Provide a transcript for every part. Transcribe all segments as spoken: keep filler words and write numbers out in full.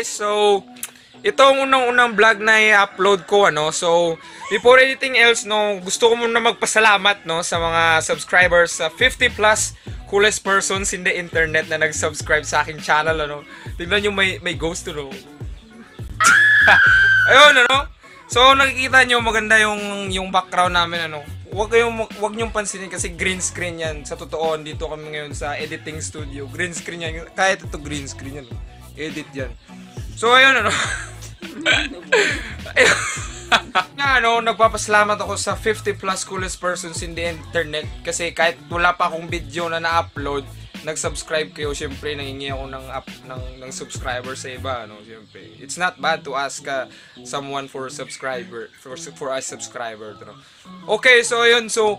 guys, so ito ang unang-unang vlog na i-upload ko, ano. So before anything else, no, gusto ko muna magpasalamat, no, sa mga subscribers, sa uh, fifty plus coolest persons in the internet na nag-subscribe sa aking channel, ano. Tignan nyo, may, may ghost, no. Ayun, ano. So nakikita nyo maganda yung yung background namin, ano. Wag kayong wag niyo pansinin kasi green screen 'yan. Sa totoo, dito kami ngayon sa editing studio. Green screen 'yan. Kahit ito green screen 'yan. Edit 'yan. So ayun, ano. Ayun. Nga, ano, nagpapasalamat ako sa fifty plus coolest persons in the internet kasi kahit wala pa akong video na na-upload, nag-subscribe kayo. Syempre nangingi ako ng up ng ng subscriber sa iba, ano. Syempre it's not bad to ask uh, someone for subscriber for for a subscriber, no? Okay, so ayun, so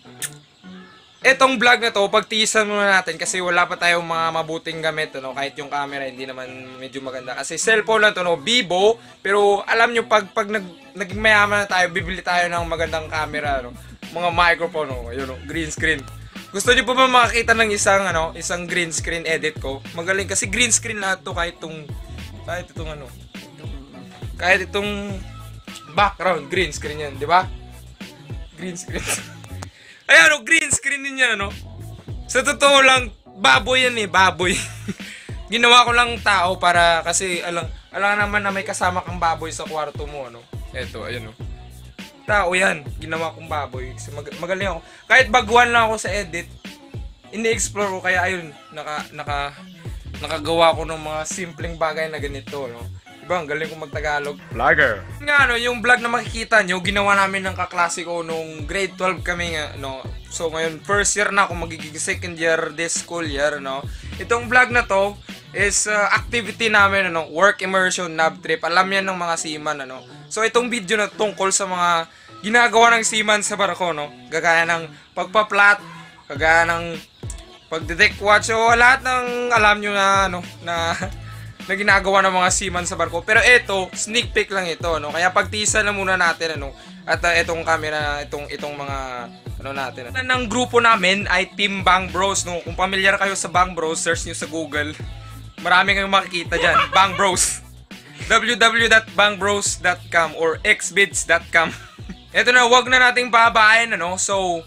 etong vlog na to, pagtiisan muna natin kasi wala pa tayong mga mabuting gamit, ano. Kahit yung camera hindi naman medyo maganda kasi cellphone lang to, no, Vivo. Pero alam nyo, pag pag nag, naging mayaman na tayo, bibili tayo ng magandang camera, no, mga microphone, no, ayun, no, green screen. Gusto niyo pa ba makakita ng isang ano, isang green screen edit ko? Magaling kasi green screen lahat to, kahit itong kahit itong ano, kahit itong background green screen 'yan, di ba? Green screen. Ayan, no, green screen din yan, ano. Sa totoo lang, baboy yan eh, baboy. Ginawa ko lang tao para kasi alang alang naman na may kasama kang baboy sa kwarto mo, ano. Eto, ayan, no. Tao yan, ginawa kong baboy. Mag magaling ako. Kahit baguhan lang ako sa edit, ini-explore ko, kaya ayun, naka, naka, nakagawa ko ng mga simpleng bagay na ganito, no. Diba, ang galing kong mag-Tagalog. Vlogger. Nga, no, yung vlog na makikita nyo, ginawa namin ng kaklase ko nung grade twelve kami, nga, no. So ngayon, first year na ako, magiging second year this school year, no. Itong vlog na to is uh, activity namin, ano, work immersion, nav trip. Alam yan ng mga seaman, ano. So itong video na tungkol sa mga ginagawa ng seaman sa barko, no. Gagaya ng pagpa-plot, kagaya ng pag-detect watch, o lahat ng alam nyo na, ano, na na ginagawa ng mga seaman sa barko. Pero ito, sneak peek lang ito, no. Kaya pagtiisa na muna natin, ano. At uh, itong camera, itong itong mga ano natin. Ano. Ng grupo namin ay Team Bang Bros, no. Kung familiar kayo sa Bang Bros, search niyo sa Google. Marami kayong makikita diyan, Bang Bros. w w w dot bang bros dot com or x bits dot com. Ito na, wag na nating pababain, ano. So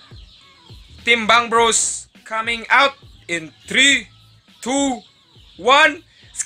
Team Bang Bros coming out in three, two, one.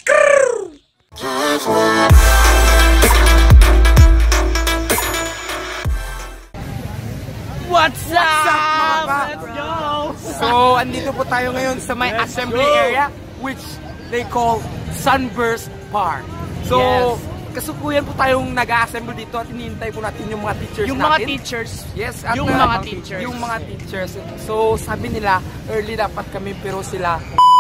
What's up? What's up, let's go! So, andito po tayo ngayon sa may let's assembly go. area which they call Sunburst Park. So, yes. Kasukuyan po tayong nag-assemble dito at hinihintay po natin yung mga teachers yung natin. Yung mga teachers? Yes, at yung uh, mga teachers. Yung mga teachers. So, sabi nila, early dapat kami pero sila...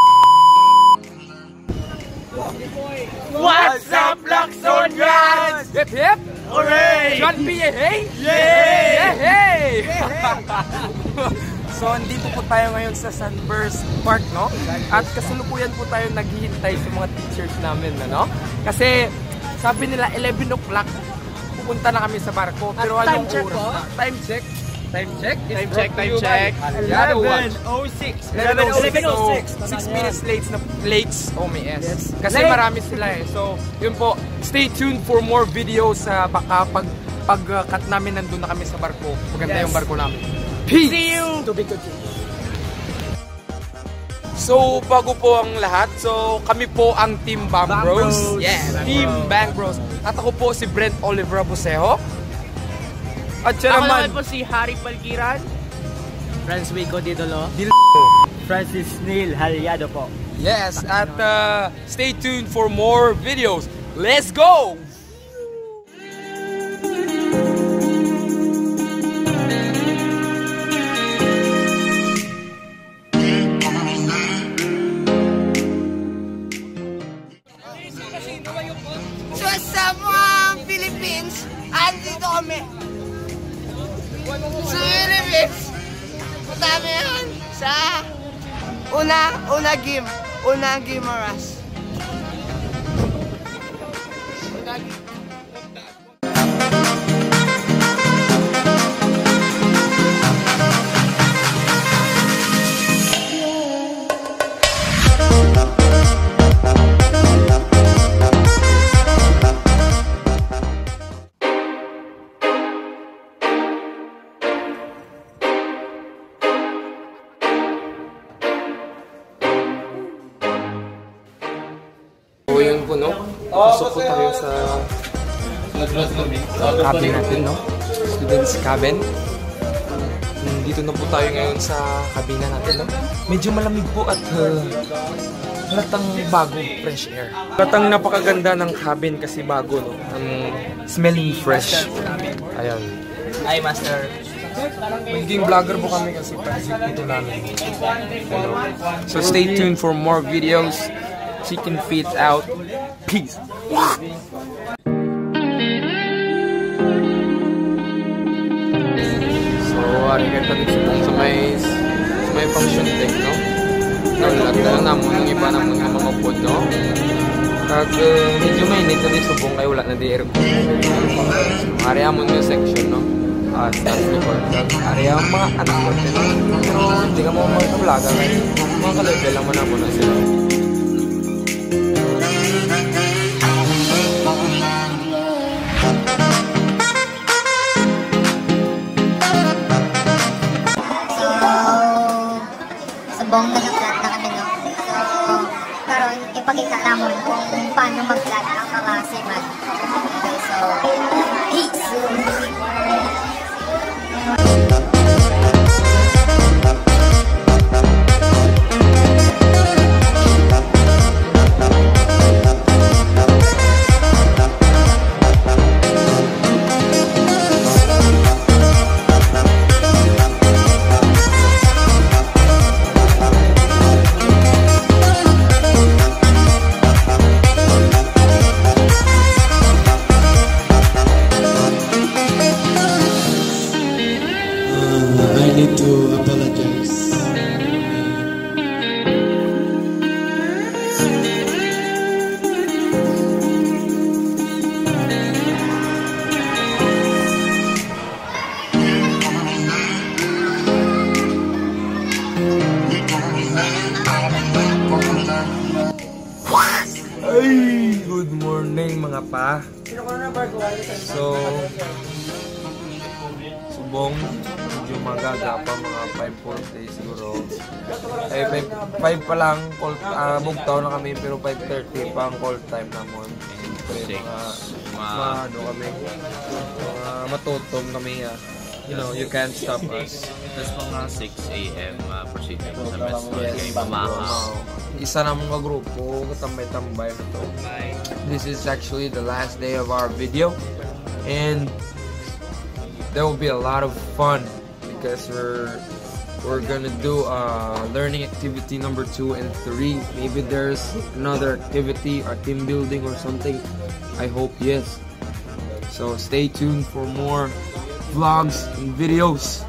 What's up, Laksonians? Hip hip! Hooray! John P. Hey! Yay! Hey! So, andito po tayo ngayon sa Sunburst Park, no? At kasalukuyan po tayo naghihintay sa mga teachers namin, no? Kasi, sabi nila eleven o'clock, pupunta na kami sa barko. Pero at anong time check oras? po? Time check. Time check. Time check, time check. eleven oh six. eleven oh six. So, six minutes late na late. Oh my S. Yes. Kasi late. Marami sila eh. So, yun po. Stay tuned for more videos. Uh, baka pag pag uh, cut namin nandun na kami sa barko. Maganda yes. Yung barko namin. Peace! See you! To be continued. So, bago po ang lahat. So, kami po ang Team Bang Bros. Bros. Yes. Bang Team Bros. Bang Bros. At ako po si Brent Oliver Busejo. At siya ako naman naman po si Harry Palgiran. Franz Wico Didolo. Dil Francis Neil Halyado po. Yes, at uh, stay tuned for more videos. Let's go! So sa mga Philippines, andito kami. Sa Philippines, punta kami yun sa una, una game, una game oras. Una game. yun po, no? Pasok po tayo sa cabin natin, no? Students cabin. Dito na po tayo ngayon sa kabina natin, no? Medyo malamig po at uh, halatang bago, fresh air. Halatang napakaganda ng cabin kasi bago, no? Um, smelling fresh. Ayan. Hi, Master. Magiging vlogger po kami kasi project dito namin. Hello. So stay tuned for more videos. Chicken feet out. Peace. So, ari ka tayo sa may sa may function deck, no? Nalat na lang namon ng iba namon ng mga pod, no? Kag uh, medyo mainit na din subong kayo wala na di aircon. Ari amon yung section, no? Ah, staff report. Ari ang mga anak ko din. Pero hindi ka mo mag-vlog kasi mga ka-level lang mo na muna sila. Subong nag-vlog na kami, no? So, karon ipakita namon kung paano mag-vlog ang mga seaman. Okay, so, peace! I need to apologize. Ay, good morning mga pa. So, subong medyo magaga pa mga five forty siguro. Eh five pa lang call uh, bugtaw na kami pero five thirty pa ang call time namon. Kasi mga ma ano kami. Mga matutom kami ah. You know, you can't stop us. Tapos mga six A M uh, procedure sa best friend kay Mamahaw. Isa na mga grupo, katambay-tambay na to. This is actually the last day of our video. And there will be a lot of fun because we're we're gonna do uh, learning activity number two and three. Maybe there's another activity or team building or something. I hope yes. So stay tuned for more vlogs and videos.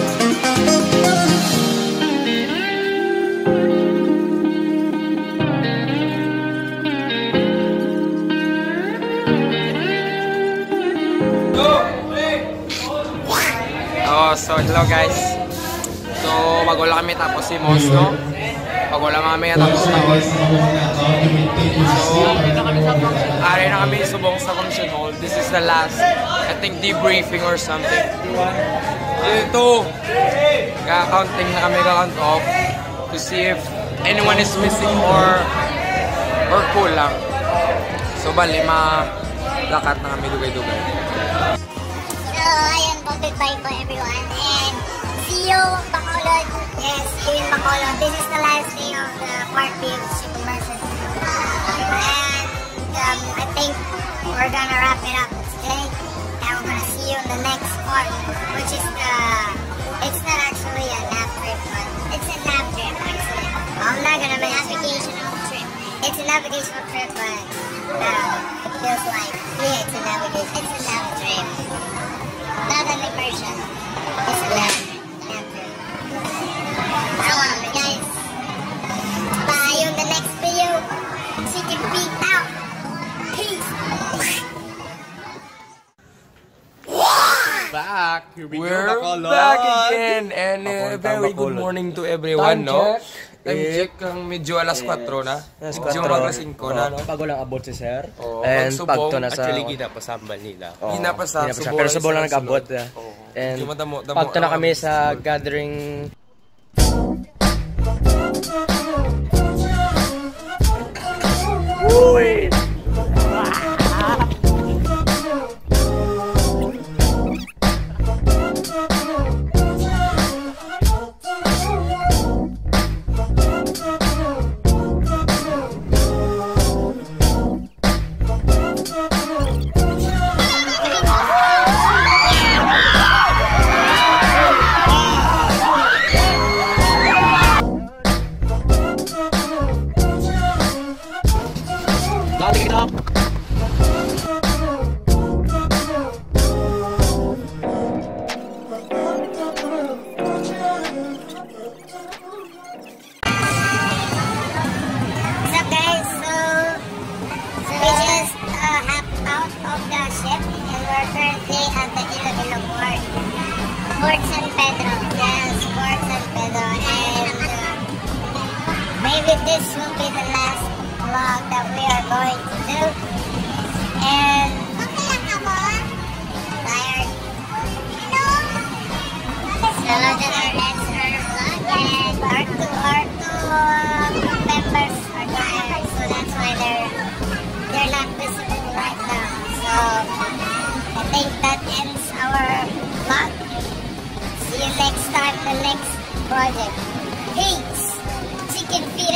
Oh, so hello guys. So magwala kami tapos si Mos, no? Magwala kami tapos tapos. So ari na kami subong sa function hall. This is the last, I think, debriefing or something. Ito, ka-counting na kami, ka-count off to see if anyone is missing or or kulang. So bali, ma-lakat na kami dugay-dugay. So, ayun po, goodbye po everyone. And see you, Bacolod. Yes, see you in Bacolod. This is the last day of the part B of Super Mercy. And um, I think we're gonna wrap it up today. And we're gonna see you in the next part, which is the... It's not actually a nap trip, but it's a nap trip, actually. I'm not gonna make a navigational trip. It's a navigational trip, but um, it feels like, yeah, it's a navigation. It's a nap trip. Not an immersion. It's a nap nap trip. I want to guys. Bye on the next video. Chicken feet out. Peace. Back! Here we We're go, Bacolod! back again and uh, very good morning to everyone, no? Time check ang medyo alas kwatro na. Medyo alas singko na, no? Pag walang abot si Sir. Oh, And pag pag subong, to nasa... Actually, ginapasambal nila. Oh, Ginapasa, ginapasa. subong Pero lang subong lang sa nag-abot. sunod. ah. Oo. And Yung madamo- damo- pag to na ah, kami sa sunod. gathering... Uy! Port San Pedro. Yes, Port San Pedro. And uh, maybe this will be the last vlog that we are going to do. And tired. So that's our next vlog. And our two, our two uh, members are tired. So that's why they're they're not visible right now. So I think that ends our vlog. See you next time, the next project. Peace! Chicken feet.